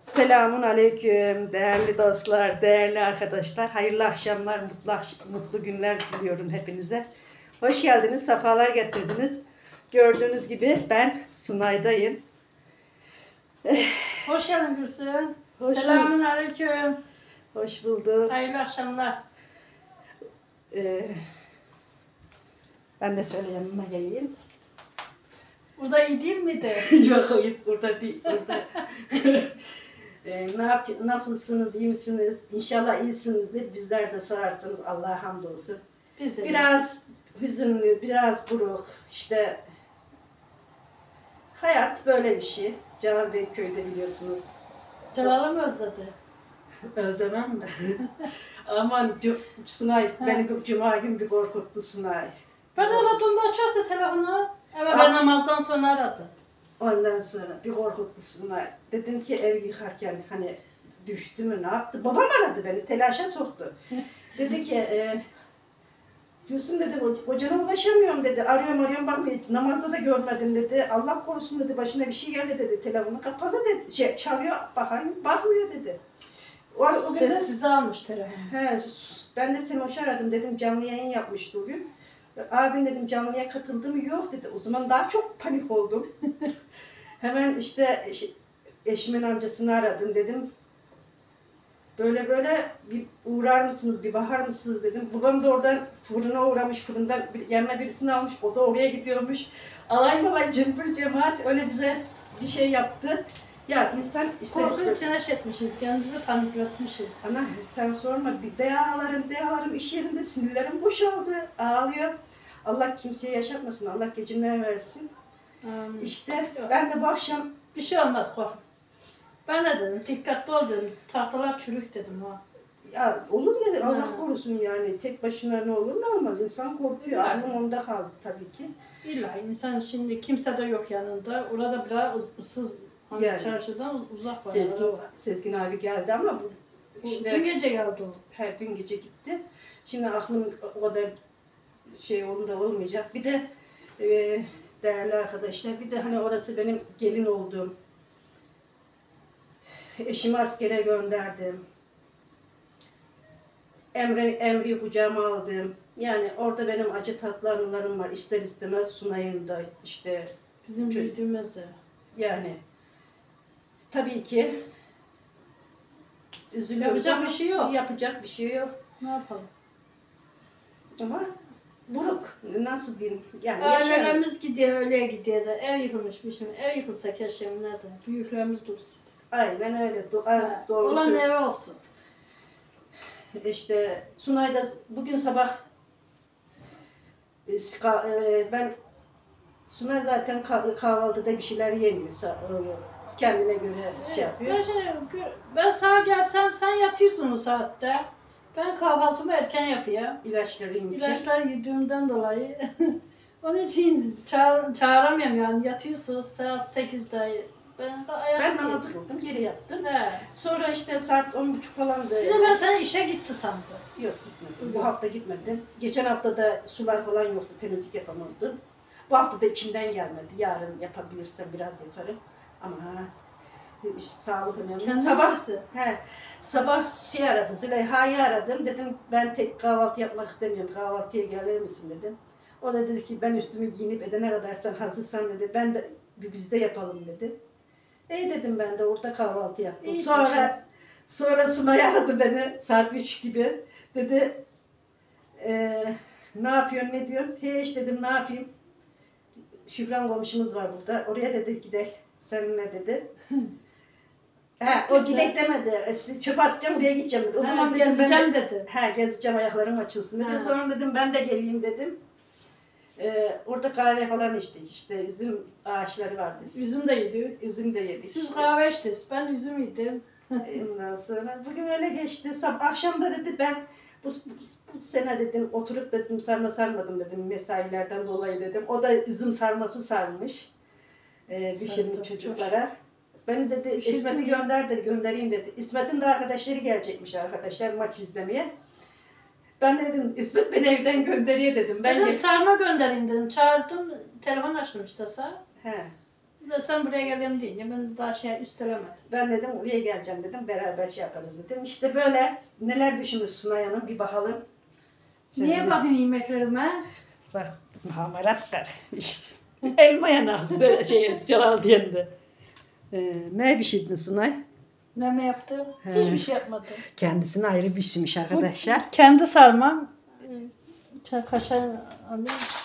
Selamun aleyküm değerli dostlar, değerli arkadaşlar. Hayırlı akşamlar, mutlu günler diliyorum hepinize. Hoş geldiniz, sefalar getirdiniz. Gördüğünüz gibi ben Sunay'dayım. Hoş geldin Gülsün. Hoş Selamun aleyküm. Hoş bulduk. Hayırlı akşamlar. Ben de şöyle yanıma geleyim. Burada iyi değil miydi? Yok, burada değil, burada. Nasılsınız, iyi misiniz? İnşallah iyisinizdir. Bizler de sorarsanız Allah'a hamdolsun. Biz de Biraz hüzünlü, biraz buruk. İşte hayat böyle bir şey. Celal Bey köyde biliyorsunuz. Celal'ı mı özledi? Özlemem mi? Aman Sunay, beni cuma gün bir korkuttu Sunay. Ben aradığımda açarsa telefonu. Evet ben namazdan sonra aradı. Ondan sonra bir korkuttu Sunay. Dedim ki ev yıkarken hani düştü mü ne yaptı? Babam aradı beni, telaşa soktu. Dedi ki Gülsüm dedi, kocana ulaşamıyorum dedi. Arıyorum bakmıyor. Namazda da görmedim dedi. Allah korusun dedi. Başına bir şey geldi dedi. Telefonu kapalı dedi. Çalıyor. Bakmıyor dedi. Sessize almış telefonu. He, ben de seni hoş aradım dedim. Canlı yayın yapmıştı o gün. Abin dedim canlıya katıldı mı? Yok dedi. O zaman daha çok panik oldum. Hemen işte eşimin amcasını aradım dedim. Böyle bir uğrar mısınız, bir bakar mısınız dedim. Babam da oradan fırına uğramış, fırından yanına birisini almış, o da oraya gidiyormuş. Alay malay cümbür cemaat öyle güzel bir şey yaptı. Ya insan ister Korku içine etmişiz, kendimizi panikletmişiz. Ana sen sorma, bir de ağlarım iş yerinde sinirlerim boşaldı, ağlıyor. Allah kimseye yaşatmasın, Allah gecinden versin. İşte ben de bu akşam Bir şey olmaz kork. Ben de dedim, dikkatli ol dedim, tahtalar çürük dedim ha. ya olur ya Allah korusun yani tek başına ne olur ne olmaz insan korkuyor. Yani. Aklım onda kaldı tabii ki. İlla insan şimdi kimse de yok yanında. Orada biraz ıssız. Hani Yani. çarşıdan uzak var. Sezgin abi geldi ama bu işte, Dün gece geldi o. dün gece gitti. Şimdi aklım o kadar şey onda olmayacak. Bir de değerli arkadaşlar bir de hani orası benim gelin olduğum. Eşimi askere gönderdim. Emri kucağıma aldım. Yani orada benim acı tatlı anılarım var. İster istemez Sunay'ın da işte Bizim büyüdüğümüz ev. yani tabii ki üzülüyoruz. Yapacak bir şey yok. Yapacak bir şey yok. Ne yapalım? Ama buruk. Nasıl diyeyim? Yani yaşarım. Ailelerimiz gidiyor, öyle gidiyor da ev yıkılmış bir şey. Ev yıkılsa keşke nerede? Büyüklerimiz dursun. Aynen öyle. Doğru Olan söz. evi olsun. İşte Sunay'da bugün sabah ben Sunay zaten kahvaltıda bir şeyler yemiyorsa kendine göre şey yapıyor. Ben sağa gelsem sen yatıyorsun o saatte. Ben kahvaltımı erken yapıyorum. İlaçları yiyince. İlaçlar yediğimden dolayı. Onun için çağıramıyorum yani. Yatıyorsun saat 8'de. Ben namazı kıldım, geri yattım. He. Sonra işte saat 10.30 falandı. Bir de ben sana işe gitti sandım. Yok gitmedim. Bu hafta gitmedim. Geçen hafta da sular falan yoktu, temizlik yapamadım. Bu hafta da içimden gelmedi. Yarın yapabilirsem biraz yaparım. Ama sağlık önemli. Sabah aradı, Züleyha'yı aradım. Dedim ben tek kahvaltı yapmak istemiyorum. Kahvaltıya gelir misin dedim. O da dedi ki ben üstümü giyinip edene kadar sen hazırsan dedi. Ben de bizde yapalım dedi. Dedim ben de orada kahvaltı yaptım. İyi Sonra Sunay aradı beni saat 3 gibi. Dedi ne yapıyorsun ne diyorsun? Hiç dedim ne yapayım? Şükran komşumuz var burada. Oraya dedi gidelim seninle dedi. O gidek demedi. Çöp atacağım buraya gideceğim dedi. O zaman dedim gezeceğim dedi. Gezeceğim ayaklarım açılsın dedi. O zaman dedim ben de geleyim dedim. Orada kahve falan içtik. İşte üzüm ağaçları vardı. Üzüm de yedik. Üzüm de yedik. Siz kahve içtiniz. Ben üzüm yedim. Ondan sonra bugün öyle geçti. Akşam da dedi ben bu sene dedim oturup dedim sarmadım dedim mesailerden dolayı dedim. O da üzüm sarması sarmış. Pişirmiş çocuklara. Beni dedi İsmet'i göndereyim dedi. İsmet'in de arkadaşları gelecekmiş arkadaşlar maç izlemeye. Ben de dedim İsmet beni evden gönderiyor dedim. Dedim sarma göndereyim dedim. Çağırdım. Telefon açtım işte sağ. He. Bir de sen buraya gelelim deyince ben daha şey üstelemedim. Ben dedim oraya geleceğim dedim. Beraber şey yaparız dedim. İşte böyle neler düşünmüş Sunay Hanım bir bakalım. Niye Şöyle bakayım yemeklerime? bak hamarat var. İşte. Elma yanaldı Celal diyendi. Ne pişirdin Sunay? Ne mi yaptım? He. Hiçbir şey yapmadım. Kendisine ayrı pişirmiş arkadaşlar. Kendi sarmam. Kaşar alayım.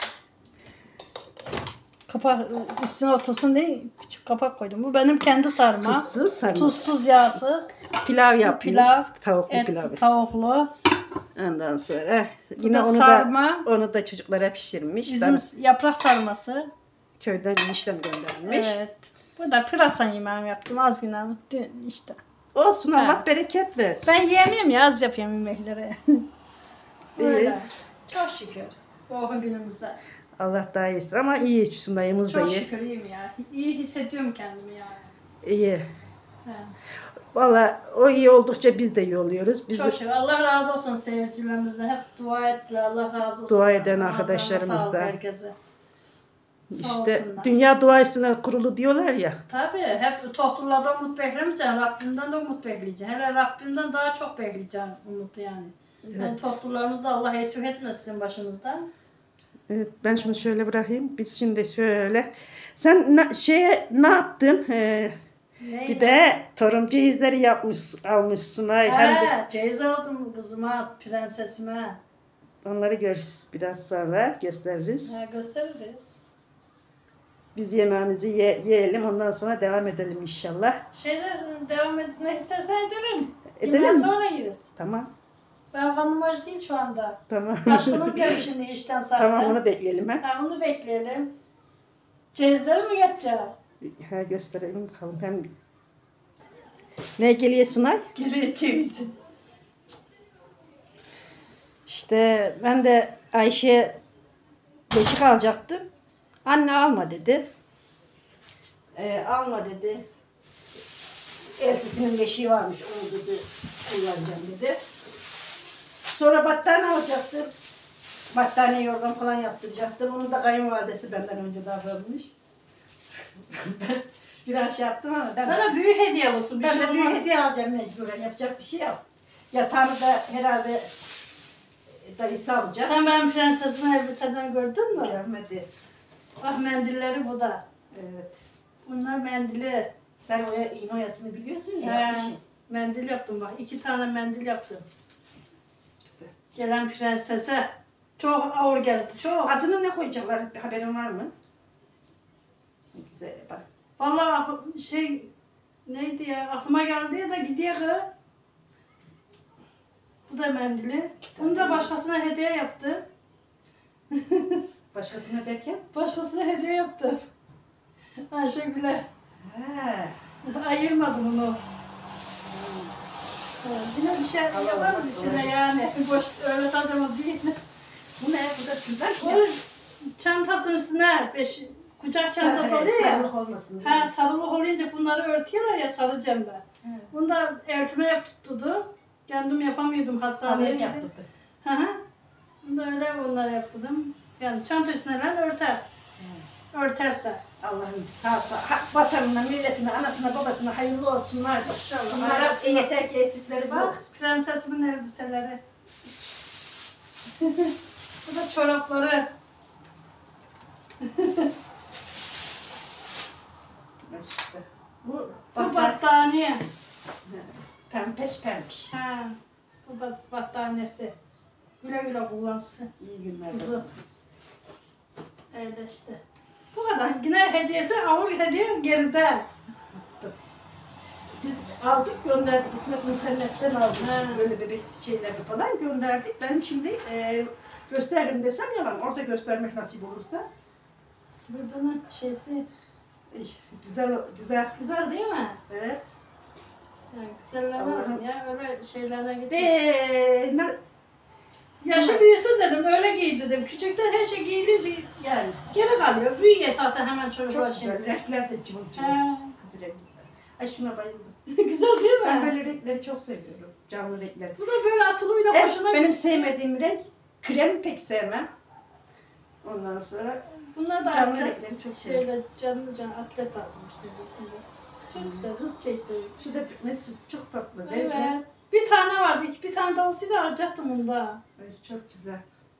Kapak üstüne otursun diye küçük kapak koydum. Bu benim kendi sarmam. Tuzsuz sarma. Tuzsuz, yağsız. Pilav yapmış. Pilav, Tavuklu etli, pilav. tavuklu. Ondan sonra Bu yine da onu sarma. onu da çocuklara pişirmiş. Bizim Ben yaprak sarması. köyden eniştem göndermiş. Evet. Bu da pırasa yemeğimi yaptım. Az yine dün işte. Olsun Allah Ha. bereket versin. Ben yiyemiyorum ya, az yapıyorum yemekleri. Öyle. İyi. Çok şükür. O günümüzde. Allah daha iyisin ama iyi Sunay'ımız da Çok iyi. şükür iyiyim ya. İyi hissediyorum kendimi yani. İyi. He. Valla o iyi oldukça biz de iyi oluyoruz. Biz Çok şükür. Allah razı olsun seyircilerimizden. Hep dua ettiler. Allah razı olsun. Dua eden Ağzlarına arkadaşlarımızdan. sağlık herkese. Sağ işte olsunlar. dünya dua üstüne kurulu diyorlar ya. Tabii. Hep tohturlardan umut beklemeyeceksin. Rabbimden de umut bekleyeceksin. Hele Rabbimden daha çok bekleyeceksin umutu yani. Evet. Yani tohturlarımızı da Allah esir etmesin başımızdan. Evet, ben şunu şöyle bırakayım. Biz şimdi şöyle. Sen ne yaptın? Bir de torun cehizleri almış Sunay. Hem de He, ceyiz aldım kızıma, prensesime. onları görürüz biraz sonra gösteririz. He, gösteririz. Biz yemeğimizi yiyelim ondan sonra devam edelim inşallah. Devam etmek istersen edelim. Edelim Yemeği mi? sonra yeriz. Tamam. Ben karnım aç değil şu anda. Tamam. Aşkınım gelmiş şimdi işten zaten. Tamam onu bekleyelim ha. Ha, onu bekleyelim. Ceyizleri mi geçeceğim? Ha gösterelim bakalım hem. Ne geliyor Sunay? Geriye ceyizi. İşte ben de Ayşe beşik alacaktım. Anne alma dedi. Alma dedi. Eltisinin beşiği varmış onu dedi kullanacağım dedi. Sonra battaniye alacaktım. Battaniye yorgan falan yaptıracaktım. Onu da kayınvalidesi benden önce davranmış. Ben biraz şey yaptım ama Sana büyük hediye olsun. Bir ben şey de büyük olmaz. hediye alacağım mecburen. Yapacak bir şey yok. Yatağımı da herhalde dayısı alacak. Sen benim prensesimi elbiseden gördün mü? Görmedi. Bak mendilleri bu da. Evet. Bunlar mendili. Sen iğne oyasını biliyorsun ya. He, yapmışsın. mendil yaptım bak. 2 tane mendil yaptım. Güzel. Gelen prensese. Çok ağır geldi. Çok. Adını ne koyacaklar? Haberin var mı? Güzel bak. Vallahi neydi ya, aklıma geldi ya da gidiyor kız. Bu da mendili. Bunu da başkasına hediye yaptım. Başkasına derken? Başkasına hediye yaptım. Ayşegül'e. He. Ayırmadım onu. Yine bir şey Allah yaparız Allah. içine yani. Boş öyle sadece değil. Bu ne? Bu da tülden O çantası üstüne kucak çantası oluyor ya. Sarılık olmasın. diye. Ha, sarılık olunca bunları örtüyorlar ya, sarı cembe. Bunu da eltime yaptırdı. Kendim yapamıyordum hastaneye. Haberin gidip. yaptırdı. Hı hı. Bunu da öyle bunları yaptırdım. Yani çanta üstüne lan örter. Örterse. Allah'ım sağ vatanına, milletine, anasına, babasına hayırlı olsunlar. İnşallah. Bunlara Hayırlısı yeter ki eksikleri Bak bak. prensesimin elbiseleri. Bu da çorapları. İşte. Bu Bu battaniye. pempeş pempiş. Ha, bu da battaniyesi. Güle güle kullansın. İyi günler. Kızım. Öyle işte. Bu kadar. Yine hediyesi ağır hediye geride. Biz aldık gönderdik. İsmet internetten aldık. Ha. Böyle bebek şeyleri falan gönderdik. Ben şimdi gösteririm desem yalan. Orada göstermek nasip olursa. Sıvıdının şeysi Güzel güzel. güzel değil mi? Evet. Yani güzeller Allah'ım. aldım ya. Öyle şeylerine gittim. Ne Yaşı büyüsün dedim. Öyle giy dedim. Küçükten her şey giyilince yani geri kalıyor. Büyüyor zaten hemen çocuklar çok güzel. şimdi. Renkler de cıvıl cıvıl. Ha. Kız renkler. Ay şuna bayıldım. Güzel değil mi? Ben böyle renkleri çok seviyorum. Canlı renkler. Bu da böyle asılıyla Evet, hoşuna benim sevmediğim renk krem pek sevmem. Ondan sonra Bunlar da Canlı atlet. renkleri çok şey. Şöyle canlı atlet aldım işte birisinde. Çok güzel, kız çeşitleri. Şu da Mesut çok tatlı. Evet. Evet. Bir tane vardı, bir tane daha olsaydı alacaktım onu da. Çok güzel.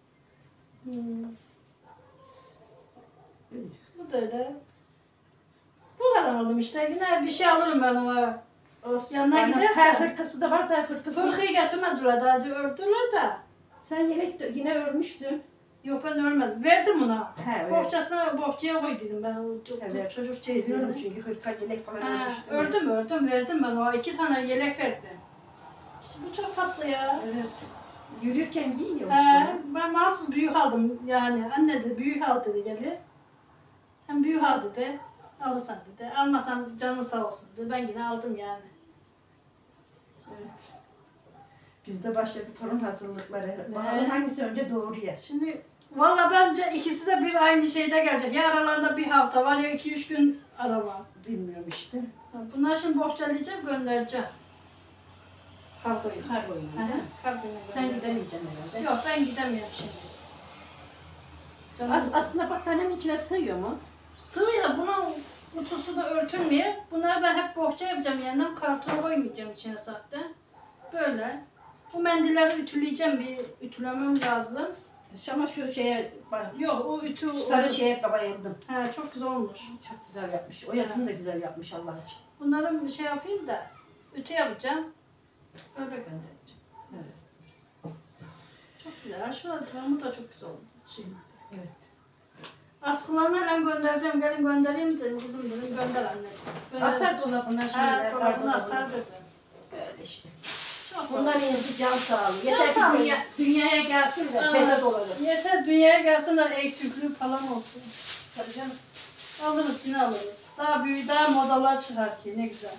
Bu da öyle. Bu kadar aldım işte. Yine bir şey alırım ben ona. Olsun. Yanına Bana gidersen. ter hırkası da var, ter hırkası. Fırkayı getirmediler daha önce ördüler de. Sen yelek de yine örmüştün. Yok ben örmedim. Verdim ona. He, evet. Bohçasına bohçaya koy dedim ben. O Evet. çocuk Biliyorum çeyizini. çünkü hırka yelek falan Ha, örmüştün. ördüm verdim ben o 2 tane yelek verdim. İşte bu çok tatlı ya. Evet. Yürürken giyiyor He, işte. ben mahsus büyük aldım yani. Anne de büyük al dedi geldi. Hem büyük al dedi. Alırsan dedi. Almasam canın sağ olsun dedi. Ben yine aldım yani. Evet. Bizde başladı torun hazırlıkları. Bakalım hangisi önce doğuruyor. Şimdi valla bence ikisi de bir aynı şeyde gelecek. Ya aralarında bir hafta var ya 2-3 gün ara var. Bilmiyorum işte. Bunlar şimdi bohçalayacağım göndereceğim. Kargoyu. Kargoyu değil mi? Kargoyu Sen göndereceğim. gidemeyeceksin herhalde. Yok ben gidemiyorum şimdi. Canım Aslında battaniyenin içine sığıyor mu? sığıyor. Bunun kutusu da örtülmüyor. Bunları ben hep bohça yapacağım yanına. Kartona koymayacağım içine sahte. Böyle. Bu mendilleri ütüleyeceğim. Bir ütülemem lazım. Ama şu şeye Yok o ütü... sarı şeye bayıldım. He, çok güzel olmuş. Çok güzel yapmış. Oyasını da güzel yapmış Allah için. Bunları bir şey yapayım da ütü yapacağım. Öyle göndereceğim. Evet. Çok güzel. Şurada tamamı da çok güzel oldu. Şimdi. Evet. Askılarını hemen göndereceğim. Gelin göndereyim dedim. Kızım dedim gönder anne. Gönder. Asar dolabına şeyler. Ha, dolabına gardırobuna. asar dedim. Böyle işte. Çok Bunlar iyisi can sağlığı. Can Yeter sağlığı. ki dünyaya gelsin de Aa, teze dolanır. yeter dünyaya gelsinler eksikliği falan olsun. Tabii canım. Alırız yine alırız. Daha büyük daha modalar çıkar ki ne güzel.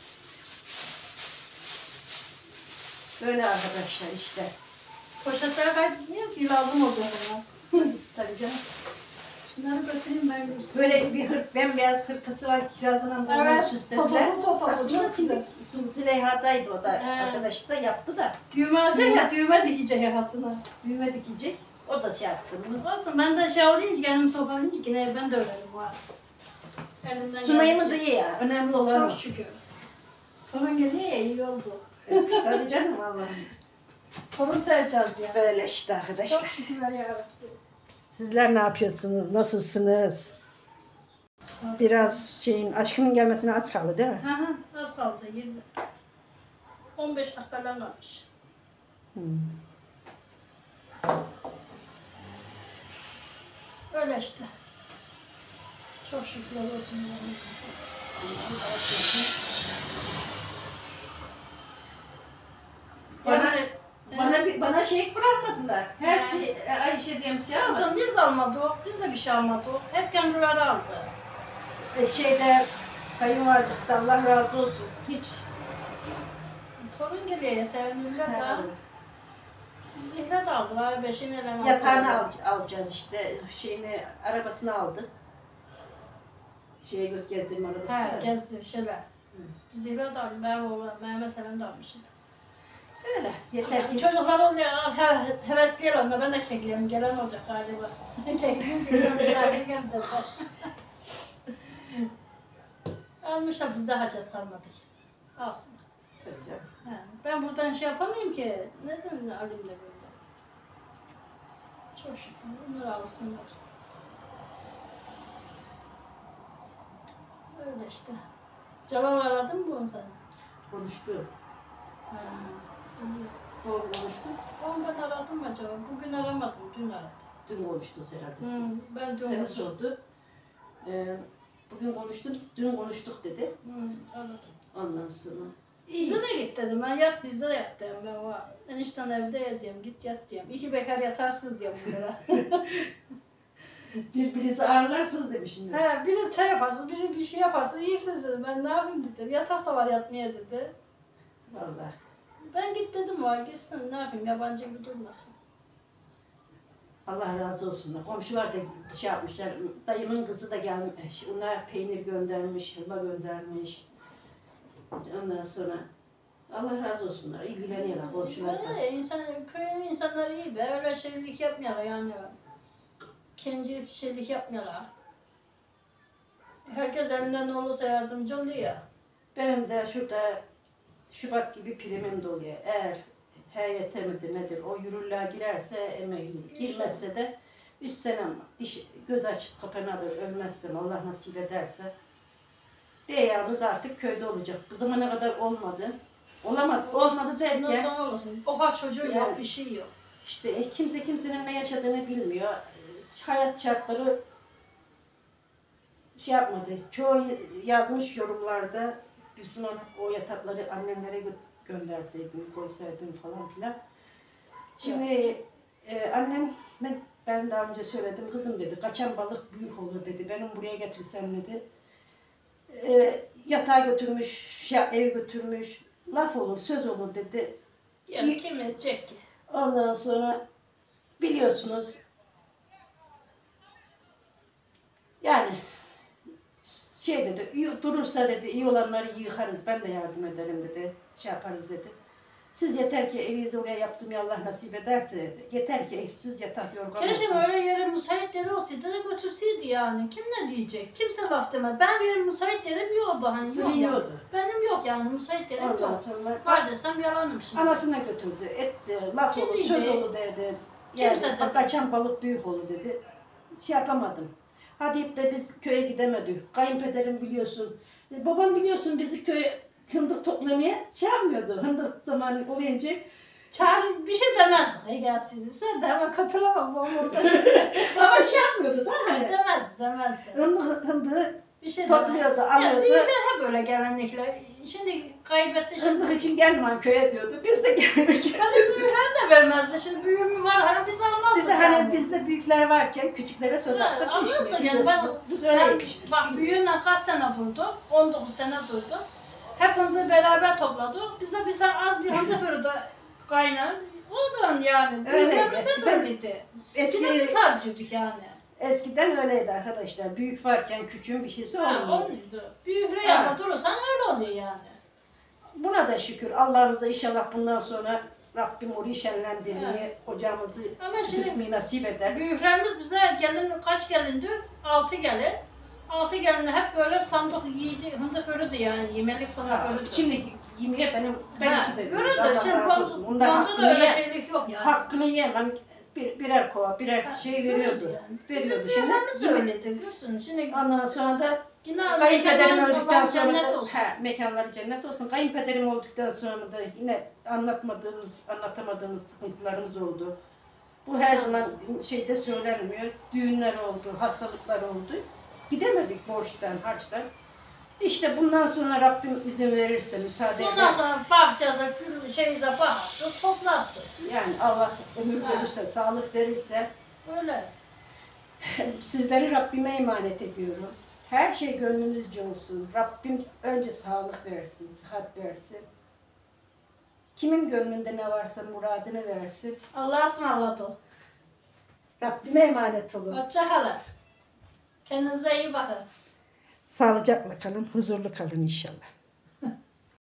Böyle arkadaşlar işte. Poşetler kaybetmiyor ki lazım olacak ona. Tabii canım. Şunları götüreyim ben bir Böyle bir bembeyaz hırkası var. Kirazından bunları Evet, süslediler. totolu, Aslında çok güzel. Züleyha'daydı o da. Evet. Arkadaş da yaptı da. Düğme alacak ya düğme dikecek yakasına. Düğme dikecek. O da şey yaptı. Bunu. Olsun ben de şey olayım ki kendimi toparlayayım ki yine ben de öğrenirim var. Elimden Sunayımız geldiğince. iyi ya. Önemli olan o. Çok şükür. Torun geliyor ya iyi oldu. Tabii canım Allah'ım. Torun seveceğiz ya. Böyle işte Çok arkadaşlar. şükürler yarabbim. Sizler ne yapıyorsunuz? Nasılsınız? Biraz şeyin aşkının gelmesine az kaldı değil mi? Hı hı, az kaldı 20. 15 dakikadan kalmış. Öyle işte. Çok şükürler olsun. Bana Yani, bana şey bırakmadılar. Her Evet. şey Ayşe diye bir şey almadı. Kızım biz de almadık, biz de bir şey almadık. Hep kendileri aldı. Şeyde kayınvalidesi de Allah razı olsun. Hiç. Torun geliyor ya sevinirler de. Bizimkiler de aldılar, beşin elen aldılar. Yatağını alacağız işte. Şeyini, arabasını aldık. Şeye gezdirme arabası. He, var. gezdi şeyler. Bizimkiler de aldı, ben oğlan, Mehmet Elen de almıştı. Öyle. Yeter ki. Çocuklar oluyor, hevesliyorlar onda, ben de kekleyeyim, gelen olacak galiba. Kekleyeyim ki sen misafir gel dediler. Almışlar, biz de hacet kalmadık. Alsın. Tabii canım. He, ben buradan şey yapamayayım ki, neden alayım da burada? Çok şükür, onları alsınlar. Öyle işte. Canan aradın mı bunu sen? Konuştu. Ha, Doğru konuştu. onu ben aradım mı acaba? Bugün aramadım, dün aradım. Dün konuştunuz herhalde. Ben dün Seni aradım. sordu. Bugün konuştum, dün konuştuk dedi. Aradım. Ondan sonra. Bize de git dedim, ben yat bizde de yat dedim. Ben o enişten evde ya diyorum, git yat diyorum. İki bekar yatarsınız diyorum bunlara. Birbirinizi ağırlarsınız demişim. He, biri çay yaparsın, biri bir şey yaparsın, iyisiniz dedim. Ben ne yapayım dedim, yatak da var yatmaya dedi. Vallahi. Ben git dedim o, gitsin ne yapayım, yabancı gibi durmasın. Allah razı olsun. Komşular da şey yapmışlar. Dayımın kızı da gelmiş. Ona peynir göndermiş, helva göndermiş. Ondan sonra Allah razı olsunlar. İlgileniyorlar komşular da. Böyle insan, köyün insanları iyi be, öyle şeylik yapmıyorlar yani. ikinci şeylik yapmıyorlar. Herkes elinden ne olursa yardımcı oluyor ya. Benim de şurada Şubat gibi primim doluyor. Eğer HYT midir nedir o yürürlüğe girerse emekliyim. Girmezse de 3 senem göz açık kapanır ölmezsem Allah nasip ederse beyamız artık köyde olacak. Bu zamana kadar olmadı. Olamadı Bundan derken sonra olsun. Oha çocuğu Yani. yok, bir şey yok. işte kimse kimsenin ne yaşadığını bilmiyor. Hayat şartları şey yapmadı. Çoğu yazmış yorumlarda Gülsün o yatakları annemlere gönderseydin, koysaydın falan filan. Şimdi annem ben daha önce söyledim kızım dedi kaçan balık büyük olur dedi. Benim buraya getirsem dedi. Yatağa götürmüş, ev götürmüş. Laf olur, söz olur dedi. Ya kim edecek ki? Ondan sonra biliyorsunuz yani şey dedi, durursa dedi, iyi olanları yıkarız, ben de yardım ederim dedi, şey yaparız dedi. Siz yeter ki evinizi oraya yaptım ya Allah nasip ederse dedi. Yeter ki eşsiz yatak yorgan Keşke olsun. böyle yere müsait yeri olsaydı da götürseydi yani. Kim ne diyecek? Kimse laf demez. Ben benim müsait yerim yoktu hani. Yok yani. Biliyordu. Benim yok yani müsait yerim Ondan yok. sonra Var desem yalanım şimdi. anasına götürdü, etti, laf Kim olur, söz diyecek? olur dedi. Kimse Yani demez. kaçan balık büyük olur dedi. Şey yapamadım. Hadi deyip de biz köye gidemedik. Kayınpederim biliyorsun. Babam biliyorsun bizi köye hındık toplamaya şey yapmıyordu. Hındık zamanı olunca Çağrı bir şey demez. Gelsin sen de hemen katılamam babam orada. ama şey yapmıyordu da hani. Demezdi. Hındığı Bir şey topluyordu, demez. Ya alıyordu. büyükler hep öyle gelenlikler. Şimdi kaybetti şimdi. Hındık için gelmem köye diyordu. Biz de gelmek. Hadi büyükler de vermezdi. Şimdi büyüğüm var hani biz almazdık. Biz de hani bizde büyükler varken küçüklere söz hakkı Almazdık düşmüyor. yani. Biliyorsunuz. Biz öyleydik. Bak büyüğümle kaç sene durdu? 19 sene durdu. Hep hındığı beraber topladı. Bize az bir hındık verdi kaynar. Oradan yani. Öyle, Büyüklerimiz hep eskiden- öyleydi. Eski, Biz harcıyorduk yani. eskiden öyleydi arkadaşlar. Büyük varken küçüğün bir şeysi Ha, olmuyor. olmuyordu. Büyükle Ha. yanında durursan öyle oluyor yani. Buna da şükür. Allah'ımıza inşallah bundan sonra Rabbim orayı şenlendirmeyi, ocağımızı Ama şimdi tutmayı nasip eder. büyüklerimiz bize kaç gelindi? 6 gelin. 6 gelin hep böyle sandık yiyici hındık örüdü yani. Yemelik Ha, sandık örüdü. şimdi yemeğe benimki de Öyle Allah de. Şimdi razı olsun. Ondan bunda da hakkını, öyle şeylik yok yani. hakkını yemem. Birer kova, birer şey veriyordu. Yani. Bizim Veriyordu. büyüklerimiz de Şimdi öyleydi. Görsün. Şimdi ondan sonra da yine kayınpederim mekanlar öldükten Allah sonra cennet da olsun. mekanları cennet olsun. Kayınpederim olduktan sonra da yine anlatamadığımız sıkıntılarımız oldu. Bu her zaman şeyde söylenmiyor. Düğünler oldu, hastalıklar oldu. Gidemedik borçtan, harçtan. İşte bundan sonra Rabbim izin verirse, müsaade Ondan ederse. sonra bahçenize, şeyinize bakarsınız, toplarsınız. Yani Allah ömür Ha. verirse, sağlık verirse Öyle. sizleri Rabbime emanet ediyorum. Her şey gönlünüzce olsun. Rabbim önce sağlık versin, sıhhat versin. Kimin gönlünde ne varsa muradını versin. Allah'a ısmarladık. Rabbime emanet olun. Hoşça kalın. Kendinize iyi bakın. Sağlıcakla kalın, huzurlu kalın inşallah.